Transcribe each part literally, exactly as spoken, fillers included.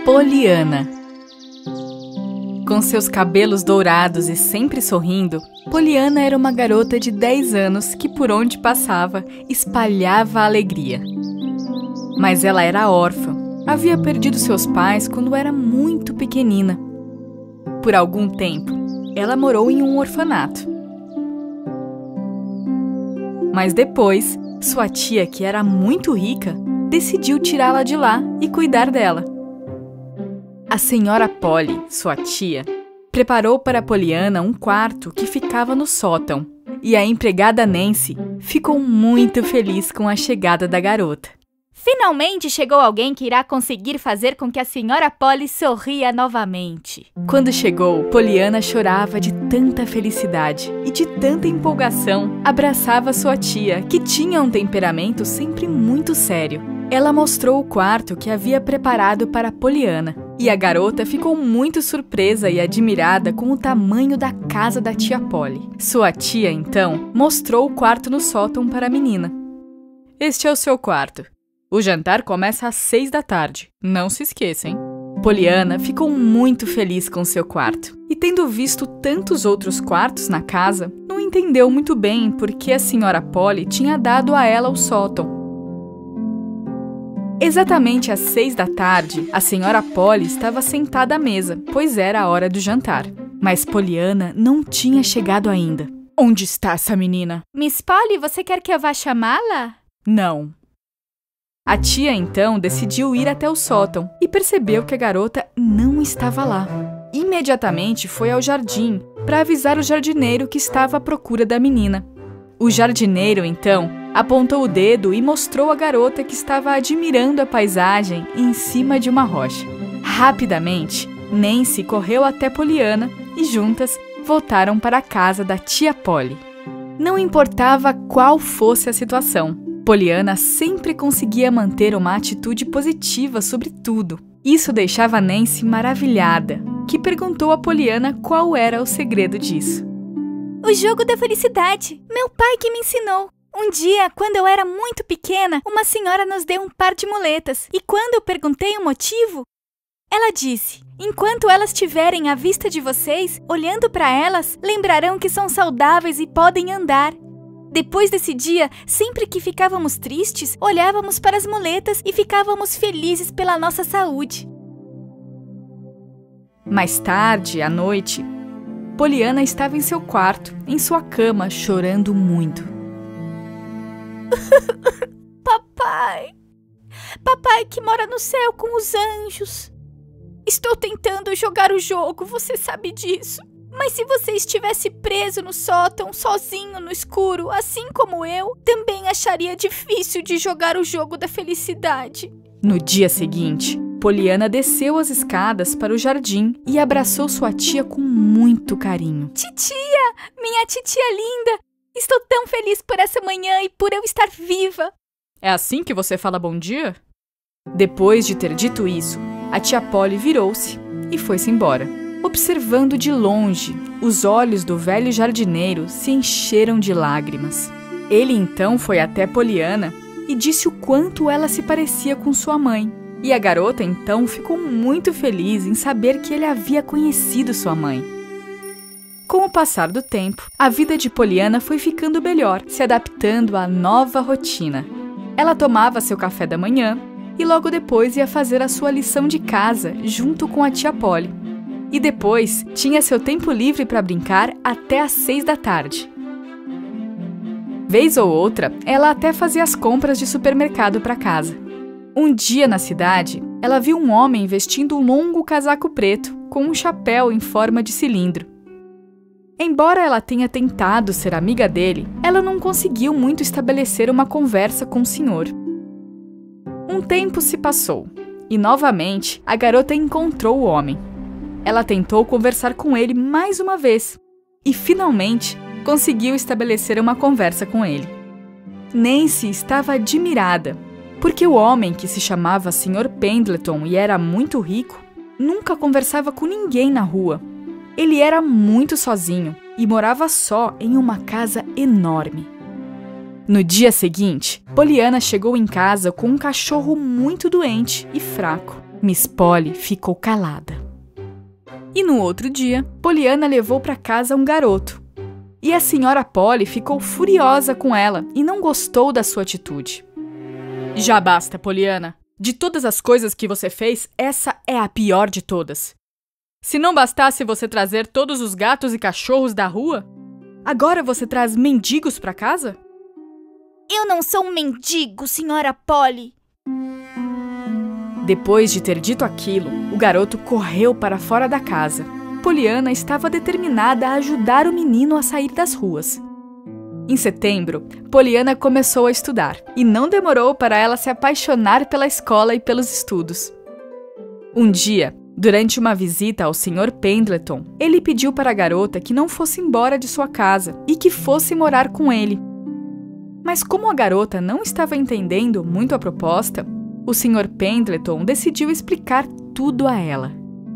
Poliana. Com seus cabelos dourados e sempre sorrindo, Poliana era uma garota de dez anos que por onde passava espalhava alegria. Mas ela era órfã, havia perdido seus pais quando era muito pequenina. Por algum tempo, ela morou em um orfanato. Mas depois, sua tia, que era muito rica, decidiu tirá-la de lá e cuidar dela. A senhora Polly, sua tia, preparou para Poliana um quarto que ficava no sótão, e a empregada Nancy ficou muito feliz com a chegada da garota. Finalmente chegou alguém que irá conseguir fazer com que a senhora Polly sorria novamente. Quando chegou, Poliana chorava de tanta felicidade e de tanta empolgação, abraçava sua tia, que tinha um temperamento sempre muito sério. Ela mostrou o quarto que havia preparado para Poliana, e a garota ficou muito surpresa e admirada com o tamanho da casa da tia Polly. Sua tia, então, mostrou o quarto no sótão para a menina. Este é o seu quarto. O jantar começa às seis da tarde. Não se esqueçam. Poliana ficou muito feliz com seu quarto. E tendo visto tantos outros quartos na casa, não entendeu muito bem por que a senhora Polly tinha dado a ela o sótão. Exatamente às seis da tarde, a senhora Polly estava sentada à mesa, pois era a hora do jantar. Mas Poliana não tinha chegado ainda. Onde está essa menina? Miss Polly, você quer que eu vá chamá-la? Não. A tia, então, decidiu ir até o sótão e percebeu que a garota não estava lá. Imediatamente foi ao jardim para avisar o jardineiro que estava à procura da menina. O jardineiro, então, apontou o dedo e mostrou a garota que estava admirando a paisagem em cima de uma rocha. Rapidamente, Nancy correu até Poliana e juntas voltaram para a casa da tia Polly. Não importava qual fosse a situação, Poliana sempre conseguia manter uma atitude positiva sobre tudo. Isso deixava Nancy maravilhada, que perguntou a Poliana qual era o segredo disso. O jogo da felicidade. Meu pai que me ensinou. Um dia, quando eu era muito pequena, uma senhora nos deu um par de muletas. E quando eu perguntei o motivo, ela disse: enquanto elas estiverem à vista de vocês, olhando para elas, lembrarão que são saudáveis e podem andar. Depois desse dia, sempre que ficávamos tristes, olhávamos para as muletas e ficávamos felizes pela nossa saúde. Mais tarde, à noite, Poliana estava em seu quarto, em sua cama, chorando muito. Papai, papai que mora no céu com os anjos. Estou tentando jogar o jogo, você sabe disso. Mas se você estivesse preso no sótão, sozinho no escuro, assim como eu, também acharia difícil de jogar o jogo da felicidade. No dia seguinte, Poliana desceu as escadas para o jardim e abraçou sua tia com muito carinho. Titia, minha titia linda, estou tão feliz por essa manhã e por eu estar viva. É assim que você fala bom dia? Depois de ter dito isso, a tia Polly virou-se e foi-se embora. Observando de longe, os olhos do velho jardineiro se encheram de lágrimas. Ele então foi até Poliana e disse o quanto ela se parecia com sua mãe. E a garota então ficou muito feliz em saber que ele havia conhecido sua mãe. Com o passar do tempo, a vida de Poliana foi ficando melhor, se adaptando à nova rotina. Ela tomava seu café da manhã e logo depois ia fazer a sua lição de casa junto com a tia Polly. E depois tinha seu tempo livre para brincar até às seis da tarde. Vez ou outra, ela até fazia as compras de supermercado para casa. Um dia na cidade, ela viu um homem vestindo um longo casaco preto com um chapéu em forma de cilindro. Embora ela tenha tentado ser amiga dele, ela não conseguiu muito estabelecer uma conversa com o senhor. Um tempo se passou e novamente a garota encontrou o homem. Ela tentou conversar com ele mais uma vez e, finalmente, conseguiu estabelecer uma conversa com ele. Nancy estava admirada, porque o homem, que se chamava senhor Pendleton e era muito rico, nunca conversava com ninguém na rua. Ele era muito sozinho e morava só em uma casa enorme. No dia seguinte, Poliana chegou em casa com um cachorro muito doente e fraco. Miss Polly ficou calada. E no outro dia, Poliana levou para casa um garoto. E a senhora Polly ficou furiosa com ela e não gostou da sua atitude. Já basta, Poliana. De todas as coisas que você fez, essa é a pior de todas. Se não bastasse você trazer todos os gatos e cachorros da rua, agora você traz mendigos para casa? Eu não sou um mendigo, senhora Polly. Depois de ter dito aquilo, o garoto correu para fora da casa. Poliana estava determinada a ajudar o menino a sair das ruas. Em setembro, Poliana começou a estudar e não demorou para ela se apaixonar pela escola e pelos estudos. Um dia, durante uma visita ao senhor Pendleton, ele pediu para a garota que não fosse embora de sua casa e que fosse morar com ele. Mas como a garota não estava entendendo muito a proposta, o senhor Pendleton decidiu explicar tudo a ela.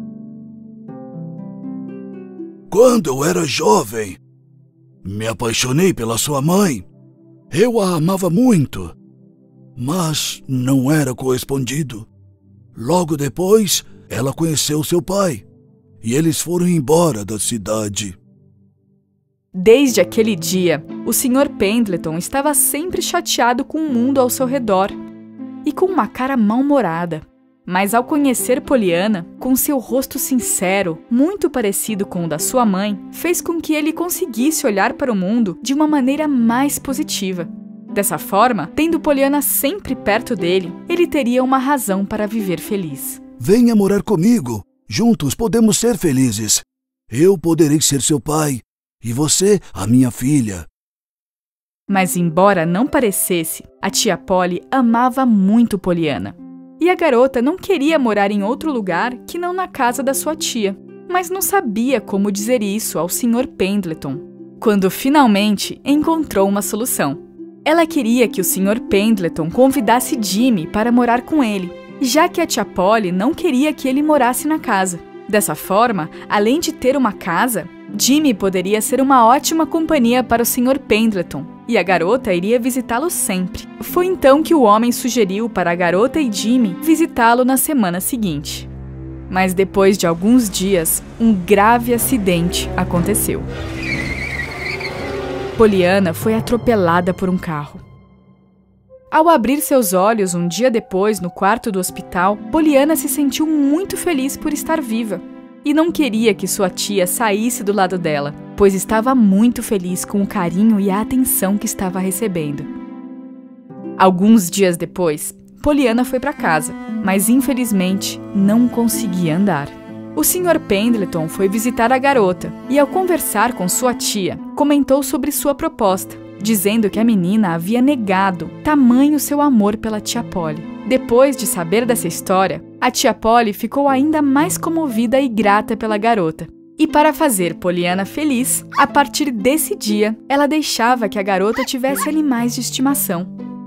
Quando eu era jovem, me apaixonei pela sua mãe. Eu a amava muito, mas não era correspondido. Logo depois, ela conheceu seu pai e eles foram embora da cidade. Desde aquele dia, o senhor Pendleton estava sempre chateado com o mundo ao seu redor e com uma cara mal-humorada. Mas ao conhecer Poliana, com seu rosto sincero, muito parecido com o da sua mãe, fez com que ele conseguisse olhar para o mundo de uma maneira mais positiva. Dessa forma, tendo Poliana sempre perto dele, ele teria uma razão para viver feliz. Venha morar comigo. Juntos podemos ser felizes. Eu poderei ser seu pai e você a minha filha. Mas embora não parecesse, a tia Polly amava muito Poliana. E a garota não queria morar em outro lugar que não na casa da sua tia, mas não sabia como dizer isso ao senhor Pendleton, quando finalmente encontrou uma solução. Ela queria que o senhor Pendleton convidasse Jimmy para morar com ele, já que a tia Polly não queria que ele morasse na casa. Dessa forma, além de ter uma casa, Jimmy poderia ser uma ótima companhia para o senhor Pendleton, e a garota iria visitá-lo sempre. Foi então que o homem sugeriu para a garota e Jimmy visitá-lo na semana seguinte. Mas depois de alguns dias, um grave acidente aconteceu. Poliana foi atropelada por um carro. Ao abrir seus olhos um dia depois no quarto do hospital, Poliana se sentiu muito feliz por estar viva e não queria que sua tia saísse do lado dela, pois estava muito feliz com o carinho e a atenção que estava recebendo. Alguns dias depois, Poliana foi para casa, mas infelizmente não conseguia andar. O senhor Pendleton foi visitar a garota e, ao conversar com sua tia, comentou sobre sua proposta, dizendo que a menina havia negado tamanho seu amor pela tia Polly. Depois de saber dessa história, a tia Polly ficou ainda mais comovida e grata pela garota. E para fazer Poliana feliz, a partir desse dia, ela deixava que a garota tivesse animais de estimação.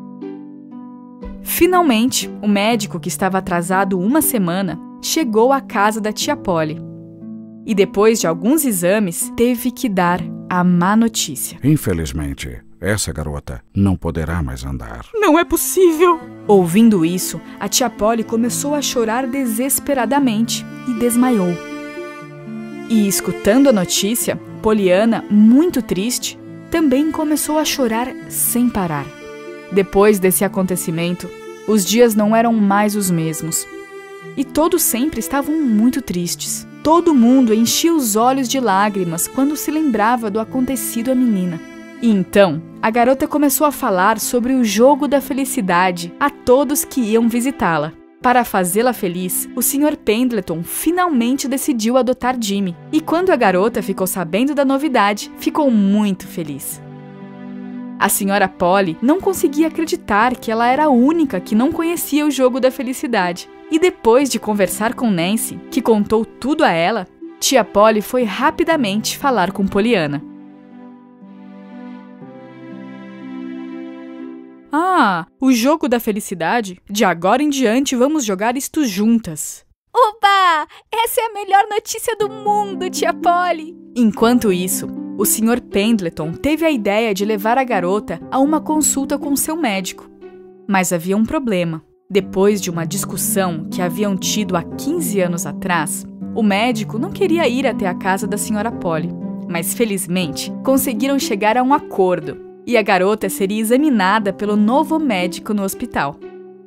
Finalmente, o médico, que estava atrasado uma semana, chegou à casa da tia Polly. E depois de alguns exames, teve que dar a má notícia. Infelizmente, essa garota não poderá mais andar. Não é possível! Ouvindo isso, a tia Polly começou a chorar desesperadamente e desmaiou. E escutando a notícia, Poliana, muito triste, também começou a chorar sem parar. Depois desse acontecimento, os dias não eram mais os mesmos. E todos sempre estavam muito tristes. Todo mundo enchia os olhos de lágrimas quando se lembrava do acontecido à menina. E então, a garota começou a falar sobre o jogo da felicidade a todos que iam visitá-la. Para fazê-la feliz, o senhor Pendleton finalmente decidiu adotar Jimmy. E quando a garota ficou sabendo da novidade, ficou muito feliz. A senhora Polly não conseguia acreditar que ela era a única que não conhecia o jogo da felicidade. E depois de conversar com Nancy, que contou tudo a ela, tia Polly foi rapidamente falar com Poliana. Ah, o jogo da felicidade? De agora em diante vamos jogar isto juntas. Oba! Essa é a melhor notícia do mundo, tia Polly! Enquanto isso, o senhor Pendleton teve a ideia de levar a garota a uma consulta com seu médico. Mas havia um problema. Depois de uma discussão que haviam tido há quinze anos atrás, o médico não queria ir até a casa da senhora Polly, mas felizmente conseguiram chegar a um acordo e a garota seria examinada pelo novo médico no hospital.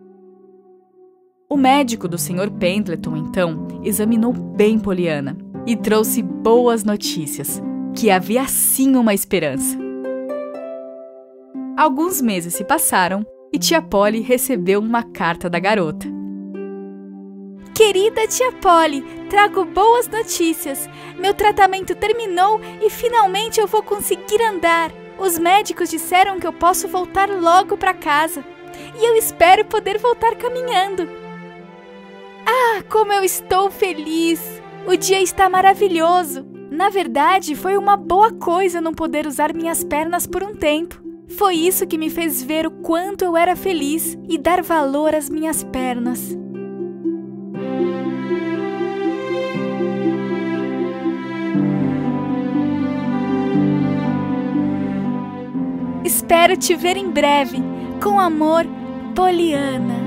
O médico do senhor Pendleton, então, examinou bem Pollyanna e trouxe boas notícias, que havia sim uma esperança. Alguns meses se passaram e tia Polly recebeu uma carta da garota. Querida tia Polly, trago boas notícias. Meu tratamento terminou e finalmente eu vou conseguir andar. Os médicos disseram que eu posso voltar logo para casa. E eu espero poder voltar caminhando. Ah, como eu estou feliz! O dia está maravilhoso. Na verdade, foi uma boa coisa não poder usar minhas pernas por um tempo. Foi isso que me fez ver o quanto eu era feliz e dar valor às minhas pernas. Espero te ver em breve. Com amor, Pollyanna.